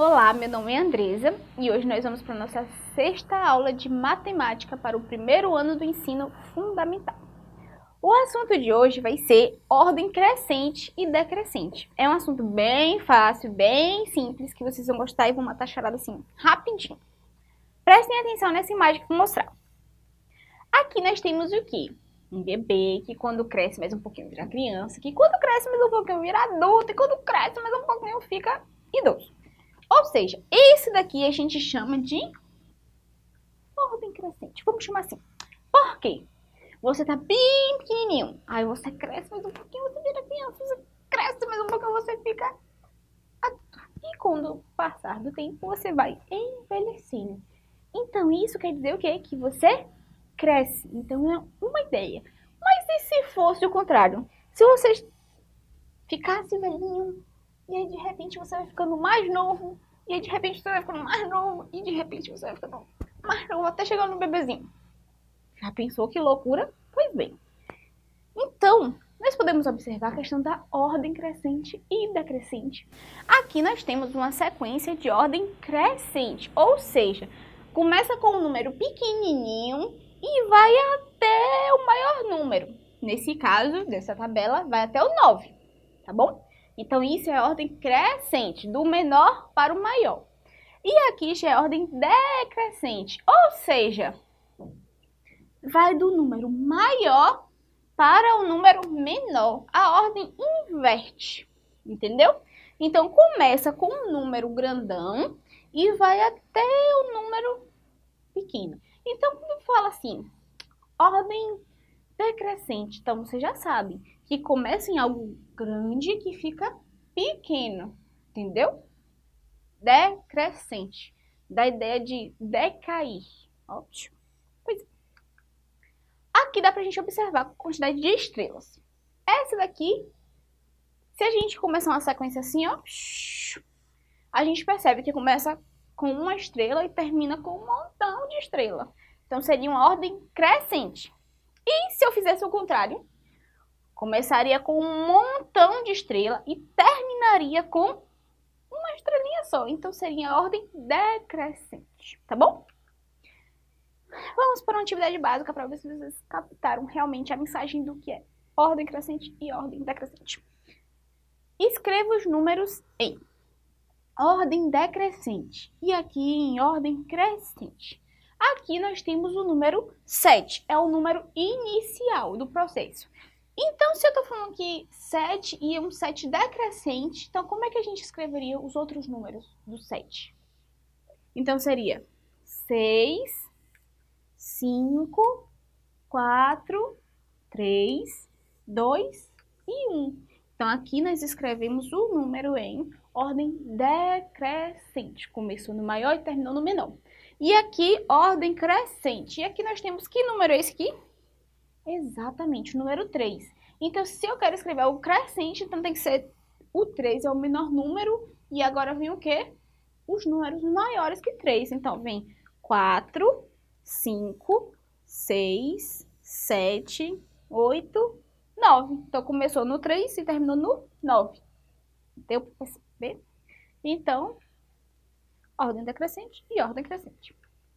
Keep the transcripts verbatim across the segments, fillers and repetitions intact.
Olá, meu nome é Andresa e hoje nós vamos para a nossa sexta aula de matemática para o primeiro ano do ensino fundamental. O assunto de hoje vai ser ordem crescente e decrescente. É um assunto bem fácil, bem simples, que vocês vão gostar e vão matar a charada assim, rapidinho. Prestem atenção nessa imagem que eu vou mostrar. Aqui nós temos o quê? Um bebê que quando cresce mais um pouquinho vira criança, que quando cresce mais um pouquinho vira adulto e quando cresce mais um pouquinho fica idoso. Ou seja, esse daqui a gente chama de ordem crescente. Vamos chamar assim. Por quê? Você tá bem pequenininho, aí você cresce mais um pouquinho, você vira criança, você cresce mais um pouquinho, você fica adulto. E quando passar do tempo, você vai envelhecendo. Então, isso quer dizer o quê? Que você cresce. Então, é uma ideia. Mas e se fosse o contrário? Se você ficasse velhinho, e aí de repente você vai ficando mais novo, e aí de repente você vai ficando mais novo, e de repente você vai ficando mais novo, até chegar no bebezinho. Já pensou que loucura? Pois bem. Então, nós podemos observar a questão da ordem crescente e decrescente. Aqui nós temos uma sequência de ordem crescente, ou seja, começa com um número pequenininho e vai até o maior número. Nesse caso, dessa tabela, vai até o nove, tá bom? Então, isso é a ordem crescente, do menor para o maior. E aqui já é a ordem decrescente, ou seja, vai do número maior para o número menor. A ordem inverte, entendeu? Então, começa com um número grandão e vai até o número pequeno. Então, quando fala assim, ordem decrescente, então você já sabe que começa em algo grande que fica pequeno, entendeu? Decrescente, da ideia de decair. Ótimo. Pois é. Aqui dá pra gente observar a quantidade de estrelas. Essa daqui, se a gente começar uma sequência assim, ó, a gente percebe que começa com uma estrela e termina com um montão de estrela. Então, seria uma ordem crescente. E se eu fizesse o contrário? Começaria com um montão de estrela e terminaria com uma estrelinha só. Então, seria a ordem decrescente, tá bom? Vamos para uma atividade básica para ver se vocês captaram realmente a mensagem do que é ordem crescente e ordem decrescente. Escreva os números em ordem decrescente e aqui em ordem crescente. Aqui nós temos o número sete, é o número inicial do processo. Então, se eu estou falando que sete e um sete decrescente, então como é que a gente escreveria os outros números do sete? Então, seria seis, cinco, quatro, três, dois e um. Então, aqui nós escrevemos o número em ordem decrescente. Começou no maior e terminou no menor. E aqui, ordem crescente. E aqui nós temos que número é esse aqui? Exatamente, o número três. Então, se eu quero escrever o crescente, então tem que ser o três é o menor número. E agora vem o quê? Os números maiores que três. Então, vem quatro, cinco, seis, sete, oito, nove. Então, começou no três e terminou no nove. Deu para perceber? Então, ordem decrescente e ordem crescente.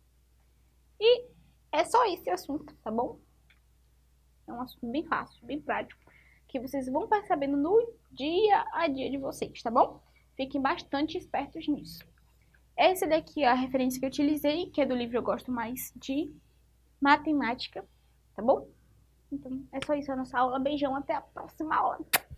E é só esse assunto, tá bom? É um assunto bem fácil, bem prático, que vocês vão percebendo no dia a dia de vocês, tá bom? Fiquem bastante espertos nisso. Essa daqui é a referência que eu utilizei, que é do livro Eu Gosto Mais de Matemática, tá bom? Então, é só isso a nossa aula. Beijão, até a próxima aula.